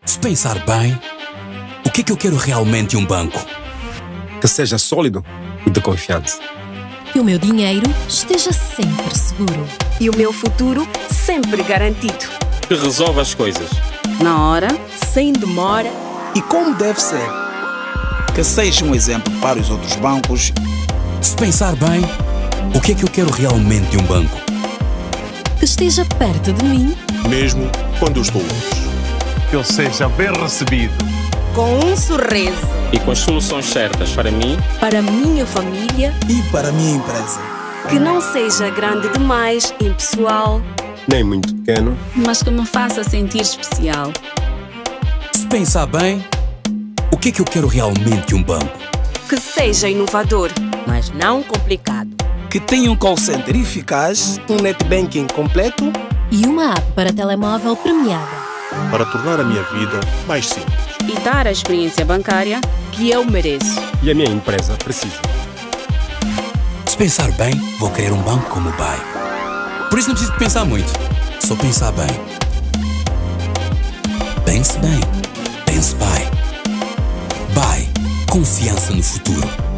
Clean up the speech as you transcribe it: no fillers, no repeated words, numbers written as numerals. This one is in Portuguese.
Se pensar bem, o que é que eu quero realmente de um banco? Que seja sólido e de confiança. Que o meu dinheiro esteja sempre seguro. E o meu futuro sempre garantido. Que resolva as coisas na hora, sem demora e como deve ser. Que seja um exemplo para os outros bancos. Se pensar bem, o que é que eu quero realmente de um banco? Que esteja perto de mim, mesmo quando eu estou longe. Que eu seja bem recebido, com um sorriso e com as soluções certas para mim, para minha família e para a minha empresa. Que não seja grande demais, impessoal, nem muito pequeno, mas que me faça sentir especial. Se pensar bem, o que é que eu quero realmente de um banco? Que seja inovador, mas não complicado. Que tenha um call center eficaz, um net banking completo e uma app para telemóvel premiada. Para tornar a minha vida mais simples. E dar a experiência bancária que eu mereço. E a minha empresa precisa. Se pensar bem, vou querer um banco como o BAE. Por isso não preciso de pensar muito, só pensar bem. Pense bem, pense BAE. BAE, confiança no futuro.